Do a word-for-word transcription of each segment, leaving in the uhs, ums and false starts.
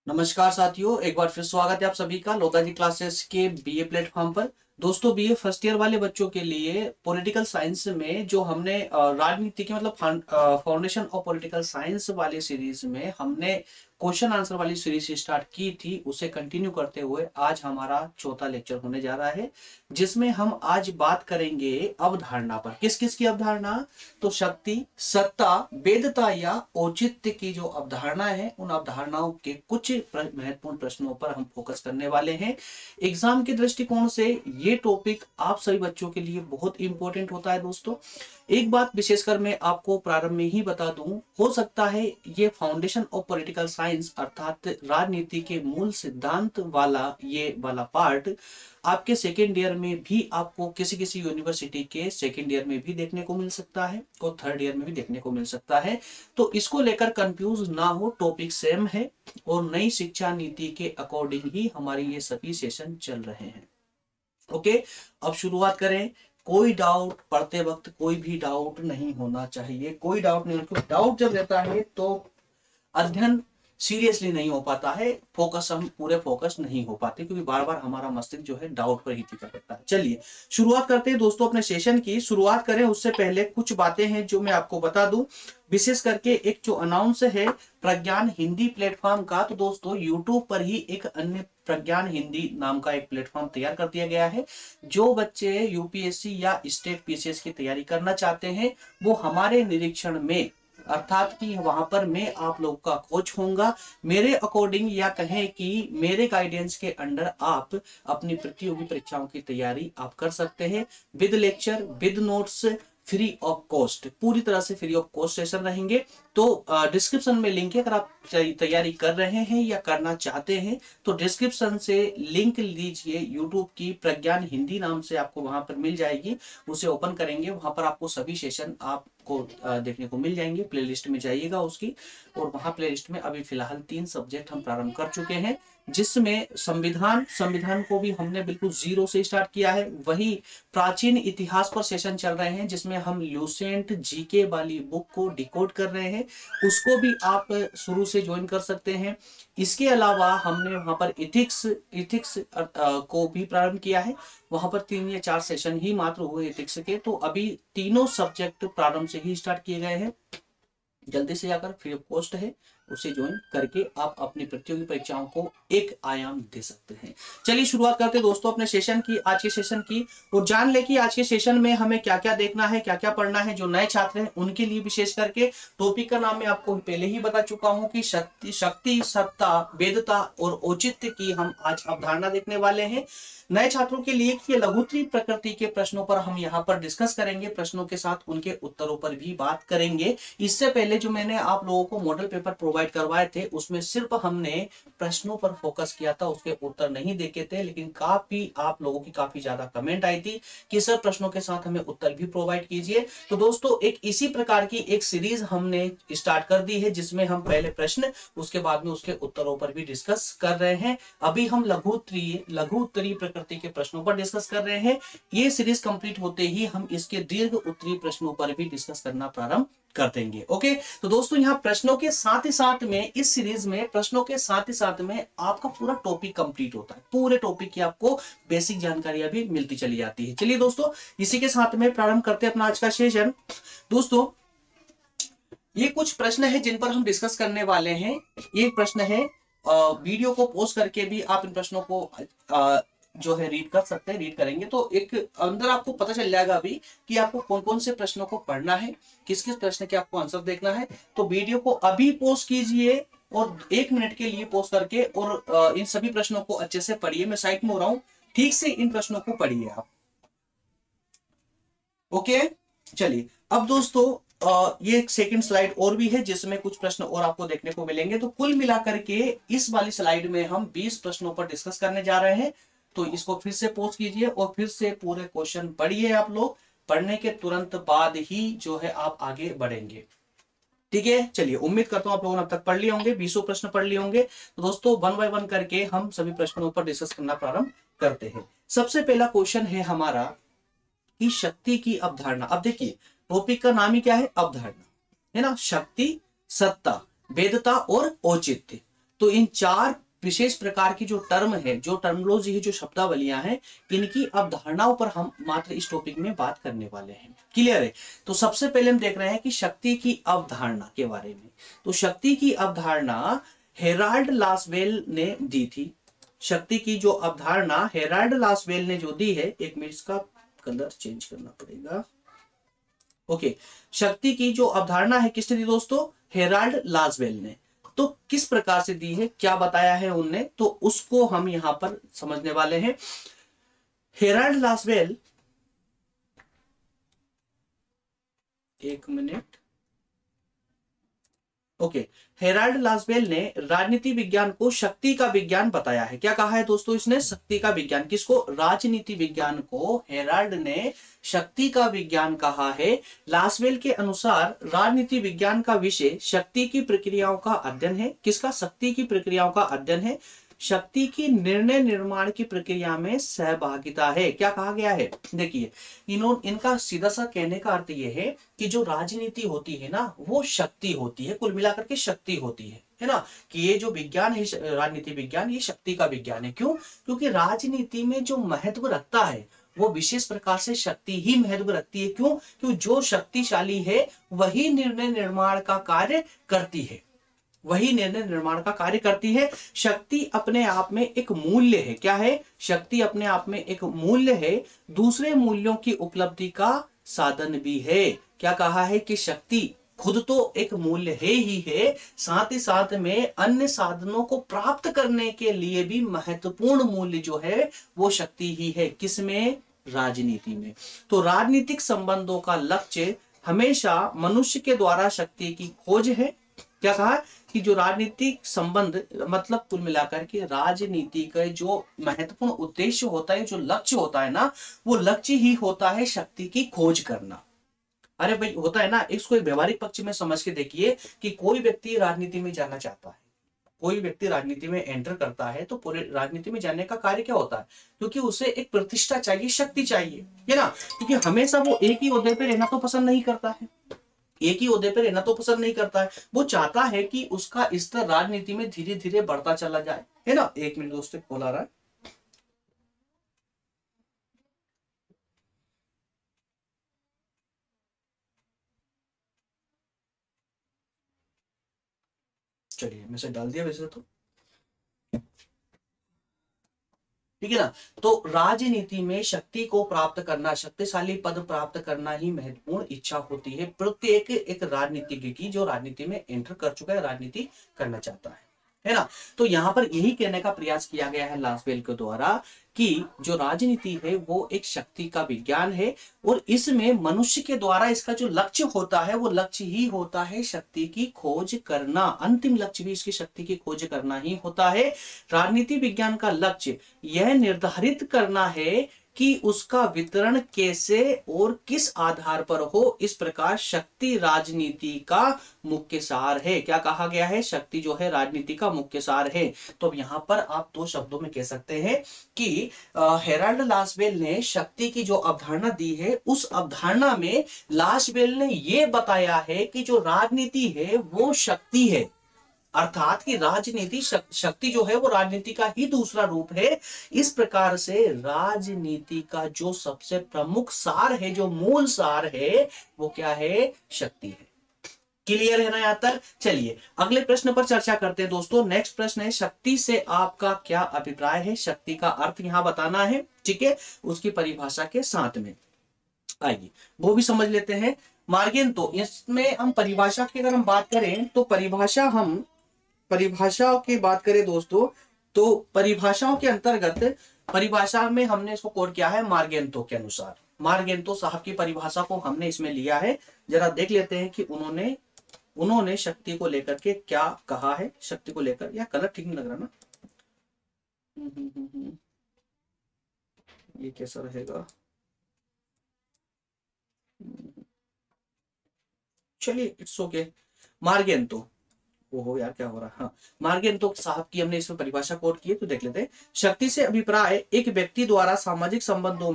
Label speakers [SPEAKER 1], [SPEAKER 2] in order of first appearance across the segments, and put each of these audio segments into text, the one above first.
[SPEAKER 1] नमस्कार साथियों, एक बार फिर स्वागत है आप सभी का लोताजी क्लासेस के बीए प्लेटफॉर्म पर। दोस्तों, बीए फर्स्ट ईयर वाले बच्चों के लिए पॉलिटिकल साइंस में जो हमने अ, राजनीति के मतलब फाउंडेशन ऑफ पॉलिटिकल साइंस वाली सीरीज में हमने क्वेश्चन आंसर वाली सीरीज स्टार्ट की थी, उसे कंटिन्यू करते हुए आज हमारा चौथा लेक्चर होने जा रहा है, जिसमें हम आज बात करेंगे अवधारणा पर। किस किस की अवधारणा? तो शक्ति, सत्ता, वेदता या औचित्य की जो अवधारणा है, उन अवधारणाओं के कुछ महत्वपूर्ण प्रश्नों पर हम फोकस करने वाले हैं। एग्जाम के दृष्टिकोण से ये टॉपिक आप सभी बच्चों के लिए बहुत इंपॉर्टेंट होता है। दोस्तों, एक बात विशेषकर मैं आपको प्रारंभ में ही बता दूं, हो सकता है ये फाउंडेशन ऑफ पॉलिटिकल साइंस अर्थात राजनीति के मूल सिद्धांत वाला ये वाला पार्ट आपके सेकेंड ईयर में भी आपको किसी किसी यूनिवर्सिटी के सेकेंड ईयर में भी देखने को मिल सकता है और थर्ड ईयर में भी देखने को मिल सकता है। तो इसको लेकर कंफ्यूज ना हो, टॉपिक सेम है और नई शिक्षा नीति के अकॉर्डिंग ही हमारे ये सभी सेशन चल रहे हैं। ओके, अब शुरुआत करें। कोई डाउट पढ़ते वक्त कोई भी डाउट नहीं होना चाहिए, कोई डाउट नहीं होना। डाउट जब रहता है तो अध्ययन सीरियसली नहीं हो पाता है, फोकस हम पूरे फोकस नहीं हो पाते, क्योंकि बार बार हमारा मस्तिष्क जो है डाउट पर ही टिका रहता है। चलिए शुरुआत करते हैं दोस्तों अपने सेशन की। शुरुआत करें उससे पहले कुछ बातें हैं जो मैं आपको बता दूं, विशेष करके एक जो अनाउंस है प्रज्ञान हिंदी प्लेटफॉर्म का। तो दोस्तों यूट्यूब पर ही एक अन्य प्रज्ञान हिंदी नाम का एक प्लेटफॉर्म तैयार कर दिया गया है। जो बच्चे यूपीएससी या स्टेट पीसीएस की तैयारी करना चाहते हैं वो हमारे निरीक्षण में, अर्थात कि वहां पर मैं आप लोग का कोच होऊंगा, मेरे अकॉर्डिंग या कहें कि मेरे गाइडेंस के अंडर आप अपनी प्रतियोगी परीक्षाओं की तैयारी आप कर सकते हैं। With lecture, with notes, free of cost, पूरी तरह से फ्री ऑफ कॉस्ट सेशन रहेंगे। तो डिस्क्रिप्शन में लिंक है, अगर आप तैयारी कर रहे हैं या करना चाहते हैं तो डिस्क्रिप्शन से लिंक लीजिए। यूट्यूब की प्रज्ञान हिंदी नाम से आपको वहां पर मिल जाएगी, उसे ओपन करेंगे, वहां पर आपको सभी सेशन आपको देखने को मिल जाएंगे। प्लेलिस्ट में जाइएगा उसकी, और वहां प्लेलिस्ट में अभी फिलहाल तीन सब्जेक्ट हम प्रारंभ कर चुके हैं, जिसमें संविधान संविधान को भी हमने बिल्कुल जीरो से स्टार्ट किया है। वही प्राचीन इतिहास पर सेशन चल रहे हैं, जिसमें हम ल्यूसेंट जीके वाली बुक को डिकोड कर रहे हैं, उसको भी आप शुरू से ज्वाइन कर सकते हैं। इसके अलावा हमने वहां पर इथिक्स इथिक्स को भी प्रारंभ किया है। वहां पर तीन या चार सेशन ही मात्र हुए इथिक्स के, तो अभी तीनों सब्जेक्ट प्रारंभ से ही स्टार्ट किए गए हैं। जल्दी से जाकर फ्री ऑफ कॉस्ट है, उसे ज्वाइन करके आप अपनी प्रतियोगी परीक्षाओं को एक आयाम दे सकते हैं। चलिए शुरुआत करते हैं दोस्तों अपने सेशन की, आज के सेशन की, और जान ले कि आज के सेशन में हमें क्या क्या देखना है, क्या क्या पढ़ना है। जो नए छात्र हैं उनके लिए विशेष करके टॉपिक का नाम मैं आपको पहले ही बता चुका हूं कि शक्ति शक्ति सत्ता, वेदता और औचित्य की हम आज अवधारणा देखने वाले हैं। नए छात्रों के लिए कि लघुत्तरी प्रकृति के प्रश्नों पर हम यहाँ पर डिस्कस करेंगे, प्रश्नों के साथ उनके उत्तरों पर भी बात करेंगे। इससे पहले जो मैंने आप लोगों को मॉडल पेपर प्रोवाइड करवाए थे उसमें सिर्फ हमने प्रश्नों पर फोकस किया था, उसके उत्तर नहीं देखे थे, लेकिन काफी आप लोगों की काफी ज्यादा कमेंट आई थी कि सर प्रश्नों के साथ हमें उत्तर भी प्रोवाइड कीजिए। तो दोस्तों एक इसी प्रकार की एक सीरीज हमने स्टार्ट कर दी है, जिसमें हम पहले प्रश्न उसके बाद में उसके उत्तरों पर भी डिस्कस कर रहे हैं। अभी हम लघुत्तरी लघुत्तरी प्रकृति के प्रश्नों पर डिस्कस कर रहे हैं। ये सीरीज कंप्लीट होते ही हम इसके दीर्घ उत्तरी प्रश्नों पर भी डिस्कस करना प्रारंभ कर देंगे। ओके, तो दोस्तों यहाँ प्रश्नों के साथ ही साथ में इस सीरीज में प्रश्नों के साथ ही साथ में आपका पूरा टॉपिक कंप्लीट होता है, पूरे टॉपिक की आपको बेसिक जानकारियां भी मिलती चली जाती है। चलिए दोस्तों इसी के साथ में प्रारंभ करते हैं अपना आज का सेशन। दोस्तों ये कुछ प्रश्न है जिन पर हम डिस्कस करने वाले हैं। ये प्रश्न है, वीडियो को पॉज करके भी आप इन प्रश्नों को आ, जो है रीड कर सकते हैं। रीड करेंगे तो एक अंदर आपको पता चल जाएगा अभी कि आपको कौन कौन से प्रश्नों को पढ़ना है, किस किस प्रश्न के आपको आंसर देखना है। तो वीडियो को अभी पॉज कीजिए और एक मिनट के लिए पॉज करके और इन सभी प्रश्नों को अच्छे से पढ़िए। मैं साइड में हो रहा हूं, ठीक से इन प्रश्नों को पढ़िए आप। ओके, चलिए अब दोस्तों ये एक सेकंड स्लाइड और भी है, जिसमें कुछ प्रश्न और आपको देखने को मिलेंगे। तो कुल मिलाकर के इस वाली स्लाइड में हम बीस प्रश्नों पर डिस्कस करने जा रहे हैं। तो इसको फिर से पॉज कीजिए और फिर से पूरे क्वेश्चन पढ़िए। आप लोग पढ़ने के तुरंत बाद ही जो है आप आगे बढ़ेंगे, ठीक है। चलिए उम्मीद करता हूं आप लोगों ने अब तक पढ़ लिए होंगे, बीसों प्रश्न पढ़ लिए होंगे। तो दोस्तों वन बाय वन करके हम सभी प्रश्नों पर डिस्कस करना प्रारंभ करते हैं। सबसे पहला क्वेश्चन है हमारा कि शक्ति की अवधारणा। अब देखिए टॉपिक का नाम ही क्या है, अवधारणा, है ना। शक्ति, सत्ता, वेदता और औचित्य। तो इन चार विशेष प्रकार की जो टर्म है, जो टर्मोलॉजी है, जो शब्दावलियां हैं, इनकी अवधारणाओं पर हम मात्र इस टॉपिक में बात करने वाले हैं। क्लियर है? तो सबसे पहले हम देख रहे हैं कि शक्ति की अवधारणा के बारे में। तो शक्ति की अवधारणा हेराल्ड लासवेल ने दी थी। शक्ति की जो अवधारणा हेराल्ड लासवेल ने जो दी है, एक मिनट का कलर चेंज करना पड़ेगा। ओके, शक्ति की जो अवधारणा है किसने दी दोस्तों? हेराल्ड लासवेल ने। तो किस प्रकार से दी है, क्या बताया है उनने, तो उसको हम यहां पर समझने वाले हैं। हेराल्ड लासवेल, एक minute, okay okay. Harold Lasswell ने राजनीति विज्ञान को शक्ति का विज्ञान बताया है। क्या कहा है दोस्तों इसने? शक्ति का विज्ञान। किसको? राजनीति विज्ञान को हेराल्ड ने शक्ति का विज्ञान कहा है। लासवेल के अनुसार राजनीति विज्ञान का विषय शक्ति की प्रक्रियाओं का अध्ययन है। किसका? शक्ति की प्रक्रियाओं का अध्ययन है। शक्ति की निर्णय निर्माण की प्रक्रिया में सहभागिता है। क्या कहा गया है? देखिए, इन्होंने इनका सीधा सा कहने का अर्थ यह है कि जो राजनीति होती है ना, वो शक्ति होती है, कुल मिलाकर के शक्ति होती है, है ना। कि ये जो विज्ञान है, राजनीति विज्ञान, ये शक्ति का विज्ञान है। क्यों? क्योंकि राजनीति में जो महत्व रखता है वो विशेष प्रकार से शक्ति ही महत्व रखती है। क्यों? क्योंकि जो शक्तिशाली है वही निर्णय निर्माण का कार्य करती है, वही निर्णय निर्माण का कार्य करती है। शक्ति अपने आप में एक मूल्य है। क्या है? शक्ति अपने आप में एक मूल्य है, दूसरे मूल्यों की उपलब्धि का साधन भी है। क्या कहा है? कि शक्ति खुद तो एक मूल्य है ही है, साथ ही साथ में अन्य साधनों को प्राप्त करने के लिए भी महत्वपूर्ण मूल्य जो है वो शक्ति ही है। किसमें? राजनीति में। तो राजनीतिक संबंधों का लक्ष्य हमेशा मनुष्य के द्वारा शक्ति की खोज है। क्या कहा? कि जो राजनीतिक संबंध, मतलब कुल मिलाकर के राजनीति का जो महत्वपूर्ण उद्देश्य होता है, जो लक्ष्य होता है ना, वो लक्ष्य ही होता है शक्ति की खोज करना। अरे भाई, होता है ना, इसको एक व्यवहारिक पक्ष में समझ के देखिए कि कोई व्यक्ति राजनीति में जाना चाहता है, कोई व्यक्ति राजनीति में एंटर करता है, तो पूरे राजनीति में जाने का कार्य क्या होता है? क्योंकि उसे एक प्रतिष्ठा चाहिए, शक्ति चाहिए, है ना। क्योंकि हमेशा वो एक ही ओहदे पे रहना तो पसंद नहीं करता है, एक ही ओहदे पे रहना तो पसंद नहीं करता है। वो चाहता है कि उसका स्तर राजनीति में धीरे धीरे बढ़ता चला जाए, है ना। एक मिनट दोस्तों, कॉल आ रहा है। चलिए, मैसेज डाल दिया वैसे तो, ठीक है ना। तो राजनीति में शक्ति को प्राप्त करना, शक्तिशाली पद प्राप्त करना ही महत्वपूर्ण इच्छा होती है प्रत्येक एक राजनीतिज्ञ की, जो राजनीति में एंटर कर चुका है, राजनीति करना चाहता है, है ना। तो यहाँ पर यही कहने का प्रयास किया गया है लासवेल के द्वारा कि जो राजनीति है वो एक शक्ति का विज्ञान है, और इसमें मनुष्य के द्वारा इसका जो लक्ष्य होता है वो लक्ष्य ही होता है शक्ति की खोज करना। अंतिम लक्ष्य भी इसकी शक्ति की खोज करना ही होता है। राजनीति विज्ञान का लक्ष्य यह निर्धारित करना है कि उसका वितरण कैसे और किस आधार पर हो। इस प्रकार शक्ति राजनीति का मुख्य सार है। क्या कहा गया है? शक्ति जो है राजनीति का मुख्य सार है। तो अब यहाँ पर आप दो शब्दों में कह सकते हैं कि हेराल्ड लासवेल ने शक्ति की जो अवधारणा दी है, उस अवधारणा में लासवेल ने यह बताया है कि जो राजनीति है वो शक्ति है, अर्थात कि राजनीति शक्ति जो है वो राजनीति का ही दूसरा रूप है। इस प्रकार से राजनीति का जो सबसे प्रमुख सार है, जो मूल सार है, वो क्या है? शक्ति है। क्लियर है ना यहाँ तक? चलिए अगले प्रश्न पर चर्चा करते हैं दोस्तों। नेक्स्ट प्रश्न है, शक्ति से आपका क्या अभिप्राय है? शक्ति का अर्थ यहाँ बताना है, ठीक है, उसकी परिभाषा के साथ में। आइए वो भी समझ लेते हैं। मार्गेन, तो इसमें हम परिभाषा की अगर हम बात करें तो परिभाषा हम परिभाषाओं की बात करें दोस्तों, तो परिभाषाओं के अंतर्गत परिभाषा में हमने इसको कोड किया है मार्गेंतो के अनुसार। मार्गेंतो साहब की परिभाषा को हमने इसमें लिया है। जरा देख लेते हैं कि उन्होंने उन्होंने शक्ति को लेकर के क्या कहा है। शक्ति को लेकर, या कलर ठीक नहीं लग रहा ना, ये कैसा रहेगा? चलिए इट्स ओके। मार्गेंतो, ओहो यार क्या हो रहा है। हाँ, मार्गेंतो साहब की हमने इसमें परिभाषा कोड की है, तो देख लेते हैं। शक्ति से अभिप्राय एक व्यक्ति द्वारा सामाजिक संबंधों में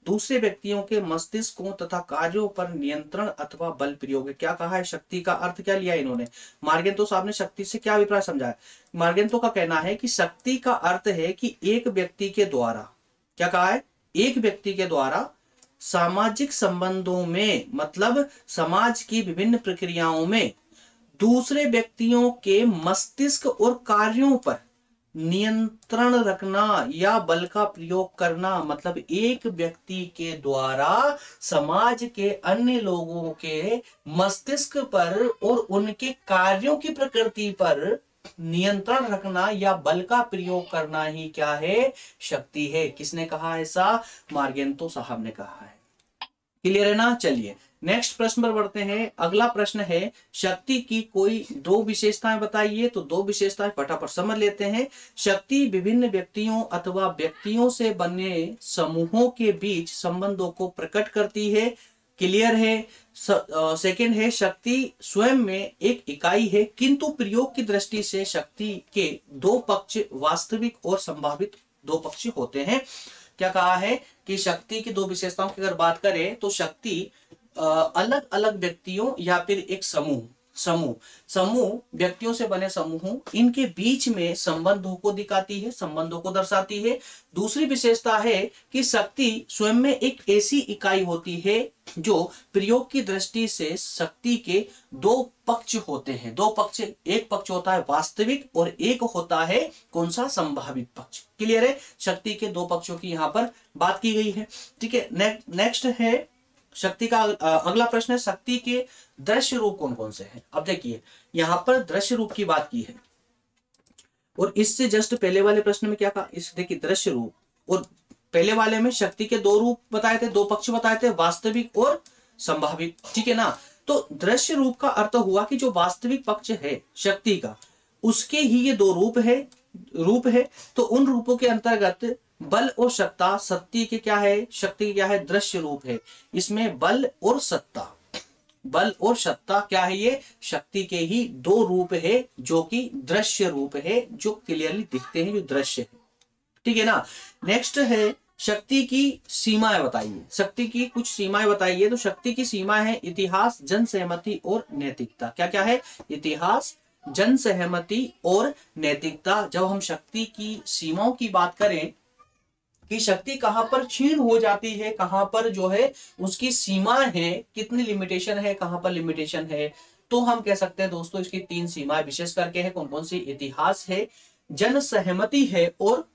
[SPEAKER 1] दूसरे व्यक्तियों के मस्तिष्कों तथा कार्यों पर नियंत्रण अथवा बल प्रयोग है। क्या कहा है, शक्ति का अर्थ क्या लिया इन्होंने, मार्गेंतो साहब ने शक्ति से क्या अभिप्राय समझा है। मार्गेंतो का कहना है कि शक्ति का अर्थ है कि एक व्यक्ति के द्वारा, क्या कहा है, एक व्यक्ति के द्वारा सामाजिक संबंधों में, मतलब समाज की विभिन्न प्रक्रियाओं में दूसरे व्यक्तियों के मस्तिष्क और कार्यों पर नियंत्रण रखना या बल का प्रयोग करना, मतलब एक व्यक्ति के द्वारा समाज के अन्य लोगों के मस्तिष्क पर और उनके कार्यों की प्रकृति पर नियंत्रण रखना या बल का प्रयोग करना ही क्या है, शक्ति है। किसने कहा ऐसा, मार्गेंतो साहब ने कहा है। क्लियर है ना। चलिए नेक्स्ट प्रश्न पर बढ़ते हैं। अगला प्रश्न है, शक्ति की कोई दो विशेषताएं बताइए। तो दो विशेषताएं फटाफट समझ लेते हैं। शक्ति विभिन्न व्यक्तियों अथवा व्यक्तियों से बने समूहों के बीच संबंधों को प्रकट करती है। क्लियर है। सेकंड है, शक्ति स्वयं में एक इकाई है, किंतु प्रयोग की दृष्टि से शक्ति के दो पक्ष वास्तविक और संभावित दो पक्ष होते हैं। क्या कहा है कि शक्ति की दो विशेषताओं की अगर बात करें तो शक्ति अलग अलग व्यक्तियों या फिर एक समूह समूह समूह व्यक्तियों से बने समूहों, इनके बीच में संबंधों को दिखाती है, संबंधों को दर्शाती है। दूसरी विशेषता है कि शक्ति स्वयं में एक ऐसी इकाई होती है जो प्रयोग की दृष्टि से शक्ति के दो पक्ष होते हैं। दो पक्ष, एक पक्ष होता है वास्तविक और एक होता है कौन सा, संभावित पक्ष। क्लियर है। शक्ति के दो पक्षों की यहाँ पर बात की गई है। ठीक है। नेक्स्ट है शक्ति का अगला प्रश्न है, शक्ति के दृश्य रूप कौन कौन से हैं। अब देखिए यहाँ पर दृश्य रूप की बात की है और इससे जस्ट पहले वाले प्रश्न में क्या कहा, इस देखिए दृश्य रूप, और पहले वाले में शक्ति के दो रूप बताए थे, दो पक्ष बताए थे, वास्तविक और संभावित। ठीक है ना। तो दृश्य रूप का अर्थ हुआ कि जो वास्तविक पक्ष है शक्ति का, उसके ही ये दो रूप है रूप है तो उन रूपों के अंतर्गत बल और सत्ता, शक्ति के क्या है, शक्ति क्या है, दृश्य रूप है। इसमें बल और सत्ता, बल और सत्ता क्या है, ये शक्ति के ही दो रूप है जो कि दृश्य रूप है, जो क्लियरली दिखते हैं, जो दृश्य है। ठीक है ना। नेक्स्ट है, शक्ति की सीमाएं बताइए। शक्ति की कुछ सीमाएं बताइए। तो शक्ति की सीमा है इतिहास, जन सहमति और नैतिकता। क्या क्या है, इतिहास, जन सहमति और नैतिकता। जब हम शक्ति की सीमाओं की बात करें कि शक्ति कहां पर क्षीण हो जाती है, कहां पर जो है उसकी सीमा है, कितनी लिमिटेशन है, कहां पर लिमिटेशन है, तो हम कह सकते हैं दोस्तों इसकी तीन सीमाएं विशेष करके है। कौन कौन सी, इतिहास है, जन सहमति है और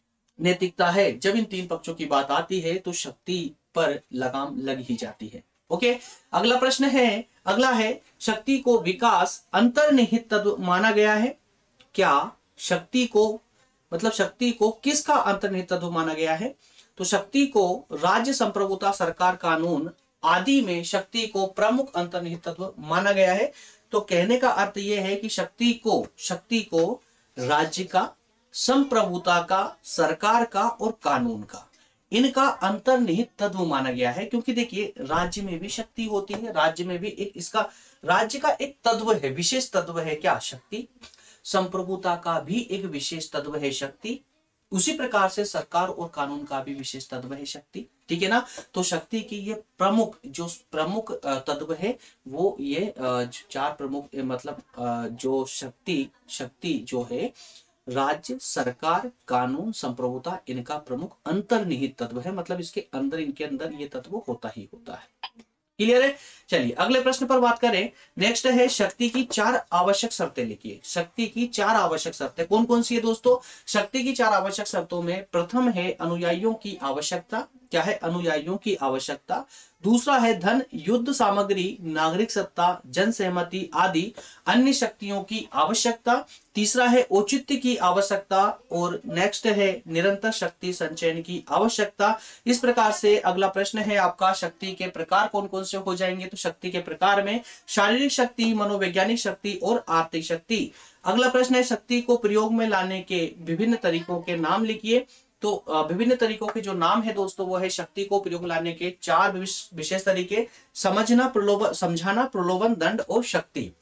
[SPEAKER 1] नैतिकता है। जब इन तीन पक्षों की बात आती है तो शक्ति पर लगाम लग ही जाती है। ओके। अगला प्रश्न है, अगला है, शक्ति को विकास अंतर्निहित तत्व माना गया है। क्या शक्ति को, मतलब शक्ति को किसका अंतर्निहित तत्व माना गया है। तो शक्ति को राज्य, संप्रभुता, सरकार, कानून आदि में शक्ति को प्रमुख अंतर्निहित तत्व माना गया है। तो कहने का अर्थ यह है कि शक्ति को शक्ति को राज्य का, संप्रभुता का, सरकार का और कानून का, इनका अंतर्निहित तत्व माना गया है। क्योंकि देखिए राज्य में भी शक्ति होती है, राज्य में भी एक इसका राज्य का एक तत्व है, विशेष तत्व है क्या, शक्ति। संप्रभुता का भी एक विशेष तत्व है शक्ति। उसी प्रकार से सरकार और कानून का भी विशेष तत्व है शक्ति। ठीक है ना। तो शक्ति की ये प्रमुख जो प्रमुख तत्व है वो ये चार प्रमुख, मतलब जो शक्ति शक्ति जो है राज्य, सरकार, कानून, संप्रभुता, इनका प्रमुख अंतर्निहित तत्व है। मतलब इसके अंदर, इनके अंदर ये तत्व होता ही होता है। क्लियर है। चलिए अगले प्रश्न पर बात करें। नेक्स्ट है, शक्ति की चार आवश्यक शर्तें लिखिए। शक्ति की चार आवश्यक शर्तें कौन कौन सी है दोस्तों। शक्ति की चार आवश्यक शर्तों में प्रथम है अनुयायियों की आवश्यकता। क्या है, अनुयायियों की आवश्यकता। दूसरा है धन, युद्ध सामग्री, नागरिक सत्ता, जन सहमति आदि अन्य शक्तियों की आवश्यकता। तीसरा है औचित्य की आवश्यकता और नेक्स्ट है निरंतर शक्ति संचयन की आवश्यकता। इस प्रकार से अगला प्रश्न है आपका, शक्ति के प्रकार कौन कौन से हो जाएंगे। तो शक्ति के प्रकार में शारीरिक शक्ति, मनोवैज्ञानिक शक्ति और आर्थिक शक्ति। अगला प्रश्न है, शक्ति को प्रयोग में लाने के विभिन्न तरीकों के नाम लिखिए। तो विभिन्न तरीकों के जो नाम है दोस्तों वो है, शक्ति को प्रयोग लाने के चार विशेष तरीके, समझना, प्रलोभन, समझाना, प्रलोभन, दंड और शक्ति।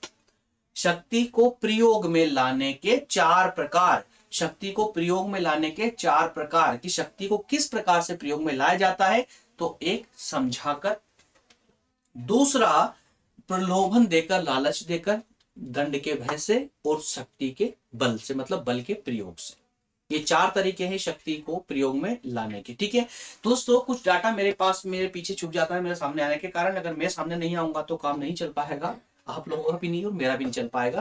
[SPEAKER 1] शक्ति को प्रयोग में लाने के चार प्रकार, शक्ति को प्रयोग में लाने के चार प्रकार, कि शक्ति को किस प्रकार से प्रयोग में लाया जाता है, तो एक समझाकर, दूसरा प्रलोभन देकर, लालच देकर, दंड के भय से, और शक्ति के बल से, मतलब बल के प्रयोग से। ये चार तरीके हैं शक्ति को प्रयोग में लाने के। ठीक है दोस्तों, कुछ डाटा मेरे पास मेरे पीछे छुप जाता है मेरे सामने आने के कारण। अगर मैं सामने नहीं आऊंगा तो काम नहीं चल पाएगा, आप लोगों का भी नहीं और मेरा भी नहीं चल पाएगा।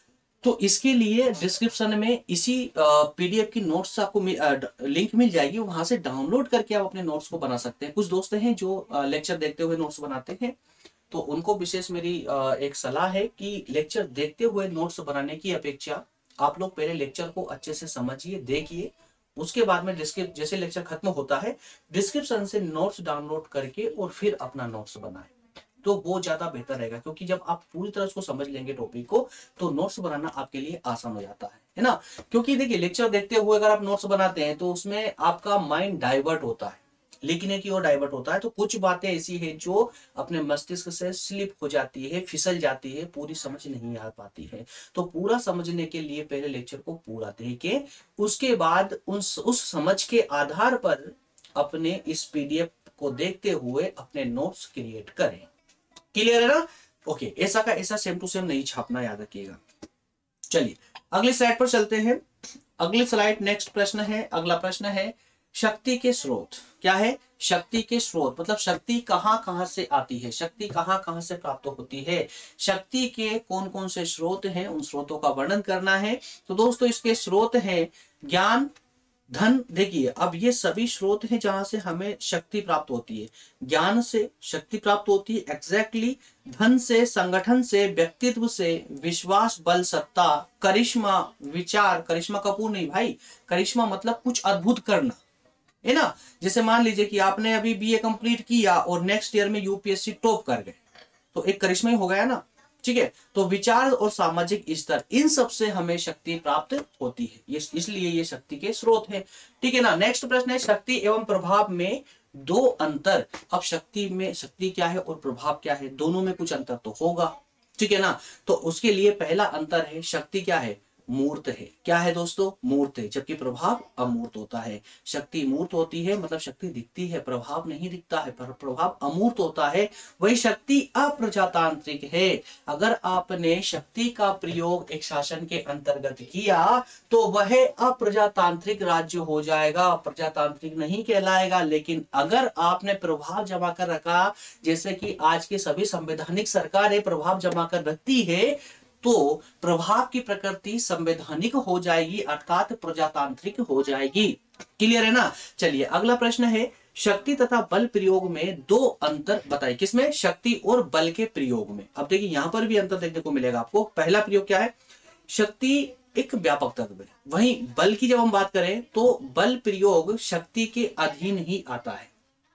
[SPEAKER 1] तो इसके लिए डिस्क्रिप्शन में इसी पीडीएफ की नोट्स आपको लिंक मिल जाएगी, वहां से डाउनलोड करके आप अपने नोट्स को बना सकते हैं। कुछ दोस्त हैं जो लेक्चर देखते हुए नोट्स बनाते हैं, तो उनको विशेष मेरी एक सलाह है कि लेक्चर देखते हुए नोट्स बनाने की अपेक्षा आप लोग पहले लेक्चर को अच्छे से समझिए, देखिए, उसके बाद में डिस्क्रिप जैसे लेक्चर खत्म होता है डिस्क्रिप्शन से नोट्स डाउनलोड करके और फिर अपना नोट्स बनाएं, तो वो ज्यादा बेहतर रहेगा। क्योंकि जब आप पूरी तरह उसको समझ लेंगे टॉपिक को, तो नोट्स बनाना आपके लिए आसान हो जाता है, है ना। क्योंकि देखिए लेक्चर देखते हुए अगर आप नोट्स बनाते हैं तो उसमें आपका माइंड डाइवर्ट होता है, लिखने की ओर डाइवर्ट होता है। तो कुछ बातें ऐसी है जो अपने मस्तिष्क से स्लिप हो जाती है, फिसल जाती है, पूरी समझ नहीं आ पाती है। तो पूरा समझने के लिए पहले लेक्चर को पूरा देखें, उसके बाद उस उस समझ के आधार पर अपने इस पीडीएफ को देखते हुए अपने नोट्स क्रिएट करें। क्लियर है ना? ओके, ऐसा का ऐसा सेम टू सेम नहीं छापना, याद रखिएगा। चलिए अगली स्लाइड पर चलते हैं। अगली स्लाइड नेक्स्ट प्रश्न है। अगला प्रश्न है शक्ति के स्रोत। क्या है? शक्ति के स्रोत, मतलब शक्ति कहां कहां से आती है, शक्ति कहां कहां से प्राप्त होती है, शक्ति के कौन कौन से स्रोत हैं, उन स्रोतों का वर्णन करना है। तो दोस्तों इसके स्रोत हैं ज्ञान, धन। देखिए अब ये सभी स्रोत हैं जहां से हमें शक्ति प्राप्त होती है। ज्ञान से शक्ति प्राप्त होती है, एग्जैक्टली। धन से, संगठन से, व्यक्तित्व से, विश्वास, बल, सत्ता, करिश्मा, विचार। करिश्मा कपूर नहीं भाई, करिश्मा मतलब कुछ अद्भुत करना, है ना। जैसे मान लीजिए कि आपने अभी बीए कंप्लीट किया और नेक्स्ट ईयर में यूपीएससी टॉप कर गए, तो एक करिश्मा ही हो गया ना। ठीक है, तो विचार और सामाजिक स्तर, इन सब से हमें शक्ति प्राप्त होती है, ये इसलिए ये शक्ति के स्रोत है। ठीक है ना। नेक्स्ट प्रश्न है शक्ति एवं प्रभाव में दो अंतर। अब शक्ति में, शक्ति क्या है और प्रभाव क्या है, दोनों में कुछ अंतर तो होगा। ठीक है ना। तो उसके लिए पहला अंतर है, शक्ति क्या है? मूर्त है। क्या है दोस्तों? मूर्त है, जबकि प्रभाव अमूर्त होता है। शक्ति मूर्त होती है, मतलब शक्ति दिखती है, प्रभाव नहीं दिखता है, पर प्रभाव अमूर्त होता है। वही शक्ति अप्रजातांत्रिक है। अगर आपने शक्ति का प्रयोग एक शासन के अंतर्गत किया तो वह अप्रजातांत्रिक राज्य हो जाएगा, प्रजातांत्रिक नहीं कहलाएगा। लेकिन अगर आपने प्रभाव जमा कर रखा, जैसे कि आज के सभी संवैधानिक सरकारें प्रभाव जमा कर रखती है, तो प्रभाव की प्रकृति संवैधानिक हो जाएगी, अर्थात प्रजातांत्रिक हो जाएगी। क्लियर है ना। चलिए अगला प्रश्न है शक्ति तथा बल प्रयोग में दो अंतर बताइए। किसमें? शक्ति और बल के प्रयोग में। अब देखिए यहां पर भी अंतर देखने को मिलेगा आपको। पहला प्रयोग क्या है? शक्ति एक व्यापक तत्व है, वहीं बल की जब हम बात करें तो बल प्रयोग शक्ति के अधीन ही आता है,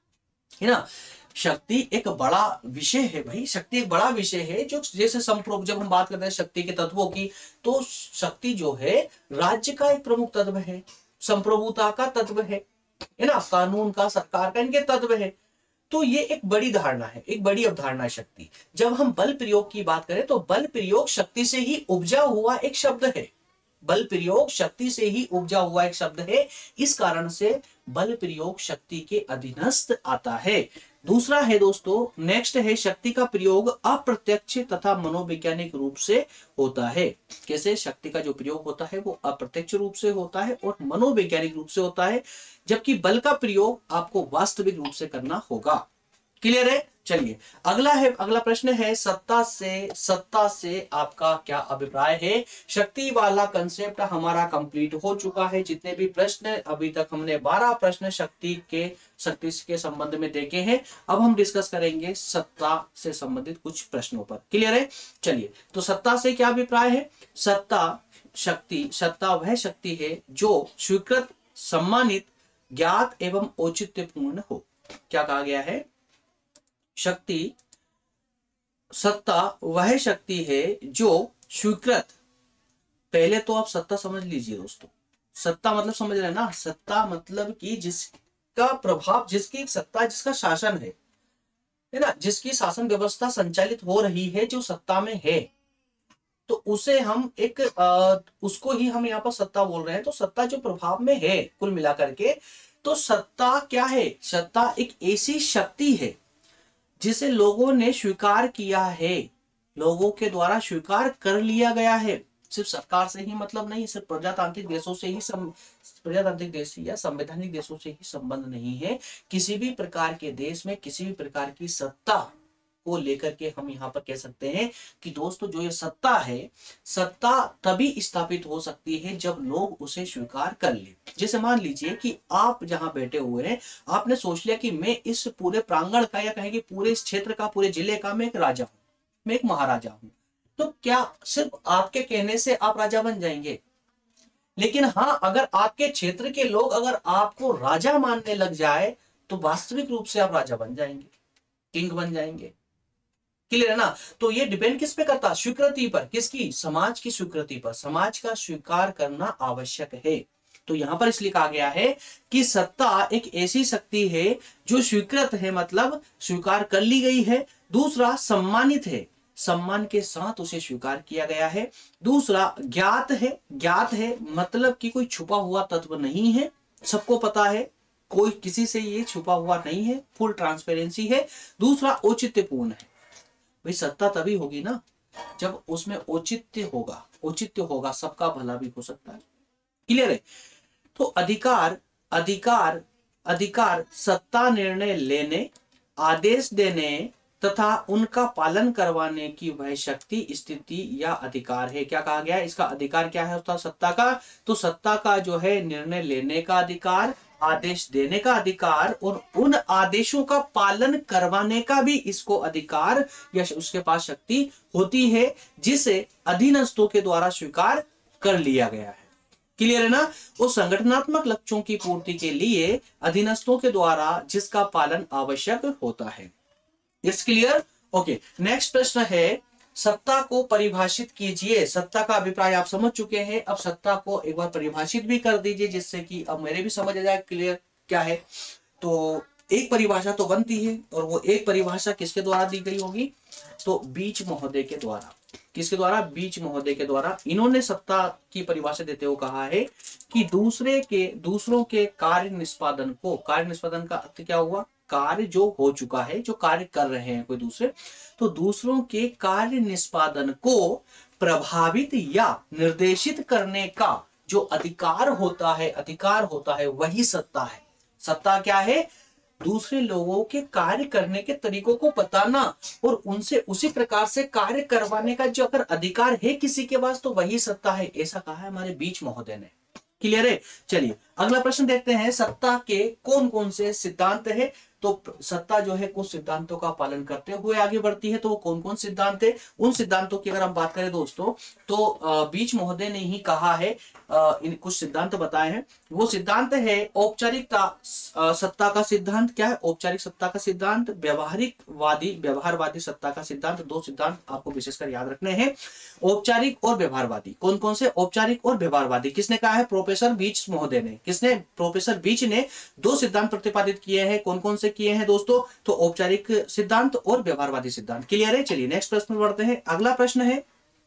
[SPEAKER 1] है ना। शक्ति एक बड़ा विषय है भाई, शक्ति एक बड़ा विषय है। जो जैसे संप्रभु, जब हम बात करते हैं शक्ति के तत्वों की, तो शक्ति जो है राज्य का एक प्रमुख तत्व है, संप्रभुता का तत्व है, है ना, कानून का, सरकार का, इनके तत्व है। तो ये एक बड़ी धारणा है, एक बड़ी अवधारणा है शक्ति। जब हम बल प्रयोग की बात करें तो बल प्रयोग शक्ति से ही उपजा हुआ एक शब्द है। बल प्रयोग शक्ति से ही उपजा हुआ एक शब्द है, इस कारण से बल प्रयोग शक्ति के अधीनस्थ आता है। दूसरा है दोस्तों, नेक्स्ट है शक्ति का प्रयोग अप्रत्यक्ष तथा मनोवैज्ञानिक रूप से होता है। कैसे? शक्ति का जो प्रयोग होता है वो अप्रत्यक्ष रूप से होता है और मनोवैज्ञानिक रूप से होता है, जबकि बल का प्रयोग आपको वास्तविक रूप से करना होगा। क्लियर है। चलिए अगला है, अगला प्रश्न है सत्ता से सत्ता से आपका क्या अभिप्राय है। शक्ति वाला कंसेप्ट हमारा कंप्लीट हो चुका है। जितने भी प्रश्न अभी तक हमने बारह प्रश्न शक्ति के शक्ति के संबंध में देखे हैं। अब हम डिस्कस करेंगे सत्ता से संबंधित कुछ प्रश्नों पर। क्लियर है। चलिए तो सत्ता से क्या अभिप्राय है। सत्ता शक्ति सत्ता वह शक्ति है जो स्वीकृत, सम्मानित, ज्ञात एवं औचित्यपूर्ण हो। क्या कहा गया है? शक्ति सत्ता वह शक्ति है जो स्वीकृत, पहले तो आप सत्ता समझ लीजिए दोस्तों। सत्ता मतलब समझ रहे हैं ना, सत्ता मतलब कि जिसका प्रभाव, जिसकी सत्ता, जिसका शासन है, है ना, जिसकी शासन व्यवस्था संचालित हो रही है, जो सत्ता में है, तो उसे हम एक आ, उसको ही हम यहाँ पर सत्ता बोल रहे हैं। तो सत्ता जो प्रभाव में है, कुल मिलाकर के तो सत्ता क्या है? सत्ता एक ऐसी शक्ति है जिसे लोगों ने स्वीकार किया है, लोगों के द्वारा स्वीकार कर लिया गया है। सिर्फ सरकार से ही मतलब नहीं, सिर्फ प्रजातांत्रिक देशों से ही सम, प्रजातांत्रिक देश या संवैधानिक देशों से ही संबंध नहीं है। किसी भी प्रकार के देश में किसी भी प्रकार की सत्ता को लेकर के हम यहाँ पर कह सकते हैं कि दोस्तों जो ये सत्ता है, सत्ता तभी स्थापित हो सकती है जब लोग उसे स्वीकार कर ले। जैसे मान लीजिए कि आप जहां बैठे हुए हैं, आपने सोच लिया कि मैं इस पूरे प्रांगण का या कहें कि पूरे इस क्षेत्र का, पूरे जिले का मैं एक राजा हूं, मैं एक महाराजा हूं। तो क्या सिर्फ आपके कहने से आप राजा बन जाएंगे? लेकिन हाँ, अगर आपके क्षेत्र के लोग अगर आपको राजा मानने लग जाए तो वास्तविक रूप से आप राजा बन जाएंगे, किंग बन जाएंगे। क्लियर है ना? तो ये डिपेंड किस पे करता? स्वीकृति पर। किसकी? समाज की स्वीकृति पर। समाज का स्वीकार करना आवश्यक है। तो यहां पर इसलिए कहा गया है कि सत्ता एक ऐसी शक्ति है जो स्वीकृत है, मतलब स्वीकार कर ली गई है। दूसरा, सम्मानित है, सम्मान के साथ उसे स्वीकार किया गया है। दूसरा, ज्ञात है, ज्ञात है मतलब कि कोई छुपा हुआ तत्व नहीं है, सबको पता है, कोई किसी से ये छुपा हुआ नहीं है, फुल ट्रांसपेरेंसी है। दूसरा, औचित्यपूर्ण है। भाई सत्ता तभी होगी ना जब उसमें औचित्य होगा, औचित्य होगा, सबका भला भी हो सकता है। क्लियर है? तो अधिकार, अधिकार, अधिकार सत्ता निर्णय लेने, आदेश देने तथा उनका पालन करवाने की वह शक्ति, स्थिति या अधिकार है। क्या कहा गया है? इसका अधिकार क्या है उसका? सत्ता का। तो सत्ता का जो है निर्णय लेने का अधिकार, आदेश देने का अधिकार और उन आदेशों का पालन करवाने का भी इसको अधिकार या उसके पास शक्ति होती है, जिसे अधीनस्थों के द्वारा स्वीकार कर लिया गया है। क्लियर है ना? उस संगठनात्मक लक्ष्यों की पूर्ति के लिए अधीनस्थों के द्वारा जिसका पालन आवश्यक होता है। It's clear? ओके, नेक्स्ट प्रश्न है, सत्ता को परिभाषित कीजिए। सत्ता का अभिप्राय आप समझ चुके हैं, अब सत्ता को एक बार परिभाषित भी कर दीजिए जिससे कि अब मेरे भी समझ आ जाए क्लियर क्या है। तो एक परिभाषा तो बनती है और वो एक परिभाषा किसके द्वारा दी गई होगी? तो बीच महोदय के द्वारा। किसके द्वारा? बीच महोदय के द्वारा। इन्होंने सत्ता की परिभाषा देते हुए कहा है कि दूसरे के दूसरों के कार्य निष्पादन को, कार्य निष्पादन का अर्थ क्या हुआ? कार्य जो हो चुका है, जो कार्य कर रहे हैं कोई दूसरे, तो दूसरों के कार्य निष्पादन को प्रभावित या निर्देशित करने का जो अधिकार होता है, अधिकार होता है वही सत्ता है। सत्ता क्या है? दूसरे लोगों के कार्य करने के तरीकों को बताना और उनसे उसी प्रकार से कार्य करवाने का जो अगर अधिकार है किसी के पास तो वही सत्ता है, ऐसा कहा है हमारे बीच महोदय ने। क्लियर है? चलिए अगला प्रश्न देखते हैं, सत्ता के कौन कौन से सिद्धांत है? तो सत्ता जो है कुछ सिद्धांतों का पालन करते हुए आगे बढ़ती है। तो वो कौन कौन सिद्धांत है? उन सिद्धांतों की अगर हम बात करें दोस्तों, तो बीच महोदय ने ही कहा है, इन कुछ सिद्धांत बताए हैं। वो सिद्धांत है औपचारिकता सत्ता का सिद्धांत। क्या है? औपचारिक सत्ता का सिद्धांत, व्यवहारिकवादी व्यवहारवादी सत्ता का सिद्धांत। दो सिद्धांत आपको विशेषकर याद रखने हैं, औपचारिक और व्यवहारवादी। कौन कौन से? औपचारिक और व्यवहारवादी। किसने कहा है? प्रोफेसर बीच महोदय ने। किसने? प्रोफेसर बीच ने दो सिद्धांत प्रतिपादित किए हैं। कौन कौन से किए हैं दोस्तों? तो औपचारिक सिद्धांत और व्यवहारवादी सिद्धांत। क्लियर है? चलिए नेक्स्ट प्रश्न बढ़ते हैं। अगला प्रश्न है,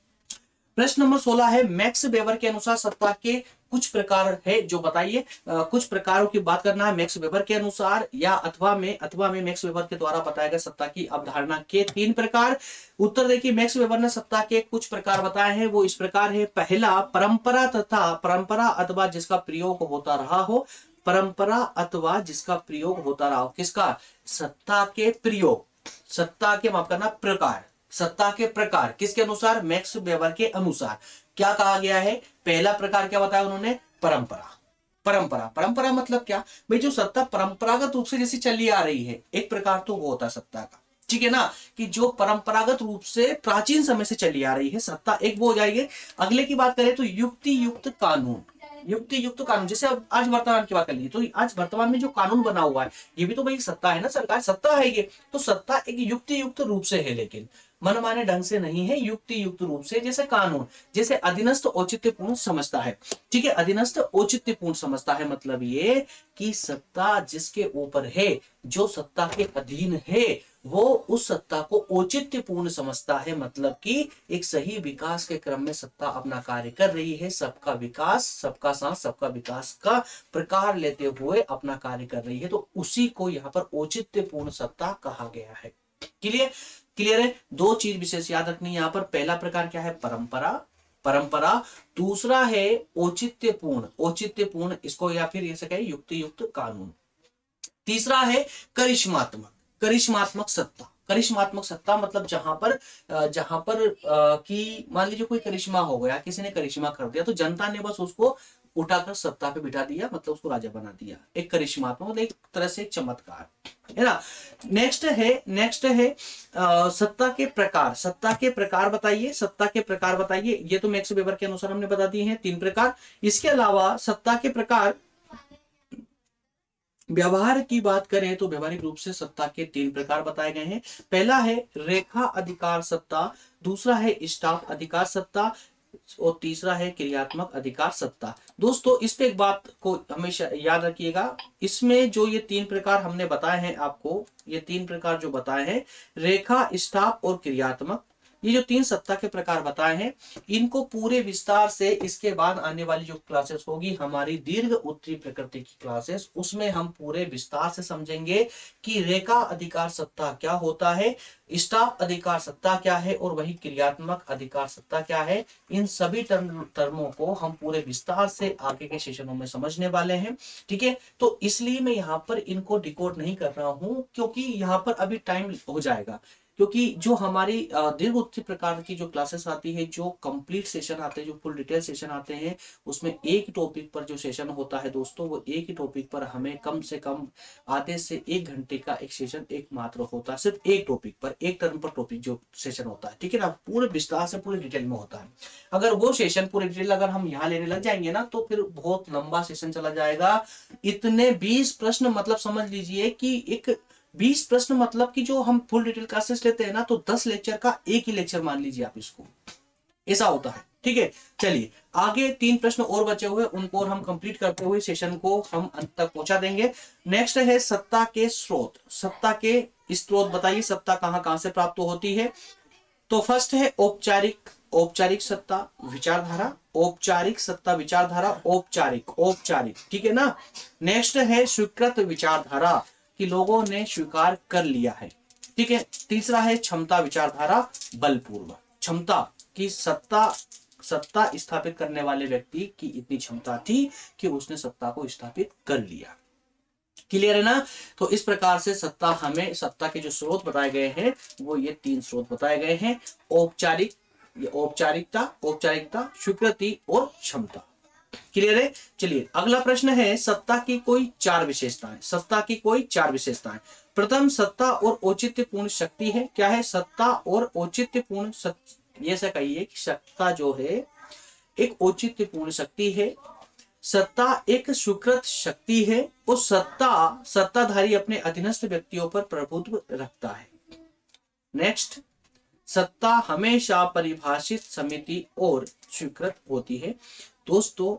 [SPEAKER 1] प्रश्न नंबर सोलह है, मैक्स वेबर के अनुसार सत्ता के कुछ प्रकार है जो बताइए। कुछ प्रकारों की बात करना है मैक्स वेबर के अनुसार, या अथवा में अथवा में मैक्स वेबर के द्वारा बताया गया सत्ता की अवधारणा के तीन प्रकार। उत्तर देखिए, मैक्स वेबर ने सत्ता के कुछ प्रकार बताए हैं, वो इस प्रकार है। पहला, परंपरा तथा परंपरा अथवा जिसका प्रयोग होता रहा हो। परंपरा अथवा जिसका प्रयोग होता रहा हो। किसका? सत्ता के प्रयोग, सत्ता के माफ करना प्रकार, सत्ता के प्रकार किसके अनुसार? मैक्स वेबर के अनुसार। क्या कहा गया है? पहला प्रकार क्या बताया उन्होंने? परंपरा। परंपरा, परंपरा मतलब क्या भाई? जो सत्ता परंपरागत रूप से जैसी चली आ रही है, एक प्रकार तो वो होता है सत्ता का, ठीक है ना, कि जो परंपरागत रूप से प्राचीन समय से चली आ रही है सत्ता, एक वो हो जाएगी। अगले की बात करें तो युक्ति युक्त कानून, युक्ति युक्त कानून। जैसे अब आज वर्तमान की बात कर लीजिए, तो आज वर्तमान में जो कानून बना हुआ है ये भी तो भाई सत्ता है ना, सरकार सत्ता है ये। तो सत्ता एक युक्ति युक्त रूप से है, लेकिन मनमाने ढंग से नहीं है, युक्ति युक्त रूप से, जैसे कानून, जैसे अधीनस्थ औचित्यपूर्ण समझता है। ठीक है, अधीनस्थ औचित्यपूर्ण समझता है मतलब ये कि सत्ता जिसके ऊपर है, जो सत्ता के अधीन है, वो उस सत्ता को औचित्यपूर्ण समझता है, मतलब कि एक सही विकास के क्रम में सत्ता अपना कार्य कर रही है, सबका विकास, सबका साथ सबका विकास का प्रकार लेते हुए अपना कार्य कर रही है, तो उसी को यहाँ पर औचित्यपूर्ण सत्ता कहा गया है। क्लियर क्लियर है। दो चीज विशेष याद रखनी है यहाँ पर, पहला प्रकार क्या है, परंपरा, परंपरा, दूसरा है औचित्यपूर्ण, औचित्यपूर्ण इसको या फिर ऐसे कहे युक्ति युक्त कानून, तीसरा है करिश्मात्मक, करिश्मात्मक सत्ता। करिश्मात्मक सत्ता मतलब जहां पर जहां पर कि मान लीजिए कोई करिश्मा हो गया, किसी ने करिश्मा कर दिया, तो जनता ने बस उसको उठाकर सत्ता पे बिठा दिया, मतलब उसको राजा बना दिया, एक करिश्मात्मक, मतलब एक तरह से एक चमत्कार है ना। नेक्स्ट है नेक्स्ट है आ, सत्ता के प्रकार, सत्ता के प्रकार बताइए, सत्ता के प्रकार बताइए। ये तो मैक्स वेबर के अनुसार हमने बता दिए हैं तीन प्रकार। इसके अलावा सत्ता के प्रकार, व्यवहार की बात करें तो व्यवहारिक रूप से सत्ता के तीन प्रकार बताए गए हैं। पहला है रेखा अधिकार सत्ता, दूसरा है स्टाफ अधिकार सत्ता, और तीसरा है क्रियात्मक अधिकार सत्ता। दोस्तों इस पे एक बात को हमेशा याद रखिएगा, इसमें जो ये तीन प्रकार हमने बताए हैं आपको, ये तीन प्रकार जो बताए हैं, रेखा, स्टाफ और क्रियात्मक, ये जो तीन सत्ता के प्रकार बताए हैं, इनको पूरे विस्तार से इसके बाद आने वाली जो क्लासेस होगी हमारी दीर्घ उत्तरी प्रकृति की क्लासेस, उसमें हम पूरे विस्तार से समझेंगे कि रेखा अधिकार सत्ता क्या होता है, स्टाफ अधिकार सत्ता क्या है, और वही क्रियात्मक अधिकार सत्ता क्या है। इन सभी टर्म टर्मों को हम पूरे विस्तार से आगे के सेशनों में समझने वाले हैं। ठीक है, तो इसलिए मैं यहाँ पर इनको डिकोड नहीं कर रहा हूं, क्योंकि यहाँ पर अभी टाइम हो जाएगा, क्योंकि जो हमारी दीर्घ उत्तरी प्रकार की जो क्लासेस आती है, जो कंप्लीट सेशन आते हैं, जो फुल डिटेल सेशन आते हैं, उसमें एक टॉपिक पर जो सेशन होता है दोस्तों, वो एक ही टॉपिक पर हमें कम से कम आधे से एक घंटे का एक सेशन एक मात्र होता है, सिर्फ एक टॉपिक पर, एक टर्म पर टॉपिक जो सेशन होता है। ठीक है ना, पूरे विस्तार से पूरे डिटेल में होता है। अगर वो सेशन पूरे डिटेल अगर हम यहाँ लेने लग जाएंगे ना, तो फिर बहुत लंबा सेशन चला जाएगा। इतने बीस प्रश्न, मतलब समझ लीजिए कि एक बीस प्रश्न, मतलब कि जो हम फुल डिटेल क्लासेस लेते हैं ना, तो दस लेक्चर का एक ही लेक्चर मान लीजिए आप इसको, ऐसा होता है। ठीक है, चलिए आगे तीन प्रश्न और बचे हुए, उनको और हम कंप्लीट करते हुए सेशन को हम अंत तक पहुंचा देंगे। नेक्स्ट है सत्ता के स्रोत, सत्ता के स्रोत बताइए, सत्ता कहां कहां से प्राप्त होती है। तो फर्स्ट है औपचारिक, औपचारिक सत्ता विचारधारा, औपचारिक सत्ता विचारधारा, औपचारिक औपचारिक ठीक है ना। नेक्स्ट है स्वीकृत विचारधारा, कि लोगों ने स्वीकार कर लिया है। ठीक है, तीसरा है क्षमता विचारधारा, बलपूर्वक, क्षमता की सत्ता, सत्ता स्थापित करने वाले व्यक्ति की इतनी क्षमता थी कि उसने सत्ता को स्थापित कर लिया। क्लियर है ना। तो इस प्रकार से सत्ता, हमें सत्ता के जो स्रोत बताए गए हैं वो ये तीन स्रोत बताए गए हैं, औपचारिक, औपचारिकता, औपचारिकता, स्वीकृति और क्षमता। क्लियर है। चलिए अगला प्रश्न है, सत्ता की कोई चार विशेषताएं, सत्ता की कोई चार विशेषताएं। प्रथम, सत्ता और औचित्यपूर्ण शक्ति है। क्या है, सत्ता और औचित्यपूर्ण शक्ति। ये से कहिए कि सत्ता जो है एक औचित्यपूर्ण शक्ति है, सत्ता एक स्वीकृत शक्ति है, और सत्ता, सत्ताधारी अपने अधीनस्थ व्यक्तियों पर प्रभुत्व रखता है। नेक्स्ट, सत्ता हमेशा परिभाषित, समिति और स्वीकृत होती है। दोस्तों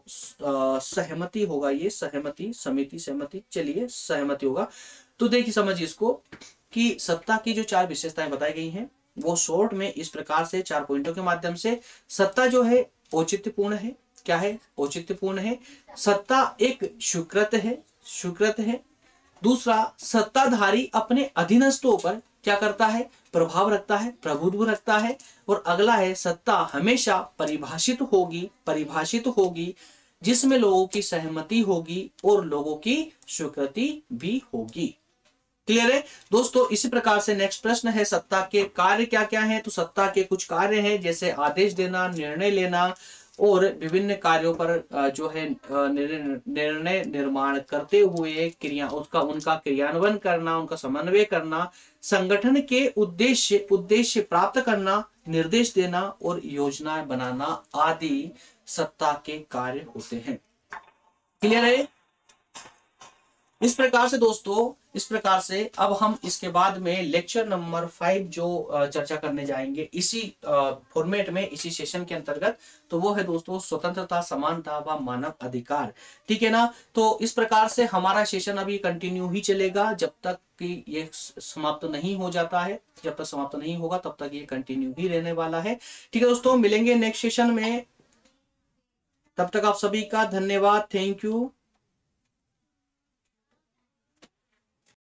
[SPEAKER 1] सहमति होगा, ये सहमति, समिति, सहमति, चलिए सहमति होगा। तो देखिए समझिए इसको कि सत्ता की जो चार विशेषताएं बताई गई हैं वो शॉर्ट में इस प्रकार से चार पॉइंटों के माध्यम से, सत्ता जो है औचित्यपूर्ण है। क्या है, औचित्यपूर्ण है। सत्ता एक स्वीकृत है, स्वीकृत है। दूसरा, सत्ताधारी अपने अधीनस्थों पर क्या करता है, प्रभाव रखता है, प्रभुत्व रखता है। और अगला है, सत्ता हमेशा परिभाषित होगी, परिभाषित होगी, जिसमें लोगों की सहमति होगी और लोगों की स्वीकृति भी होगी। क्लियर है दोस्तों। इसी प्रकार से नेक्स्ट प्रश्न है, सत्ता के कार्य क्या क्या हैं। तो सत्ता के कुछ कार्य हैं, जैसे आदेश देना, निर्णय लेना, और विभिन्न कार्यों पर जो है निर्णय निर्माण करते हुए क्रिया, उसका उनका क्रियान्वयन करना, उनका समन्वय करना, संगठन के उद्देश्य उद्देश्य प्राप्त करना, निर्देश देना और योजनाएं बनाना आदि सत्ता के कार्य होते हैं। क्लियर है। इस प्रकार से दोस्तों, इस प्रकार से अब हम इसके बाद में लेक्चर नंबर फाइव जो चर्चा करने जाएंगे इसी फॉर्मेट में, इसी सेशन के अंतर्गत, तो वो है दोस्तों स्वतंत्रता, समानता व मानव अधिकार। ठीक है ना। तो इस प्रकार से हमारा सेशन अभी कंटिन्यू ही चलेगा जब तक कि ये समाप्त नहीं हो जाता है। जब तक समाप्त नहीं होगा तब तक ये कंटिन्यू ही रहने वाला है। ठीक है दोस्तों, मिलेंगे नेक्स्ट सेशन में। तब तक आप सभी का धन्यवाद। Thank you.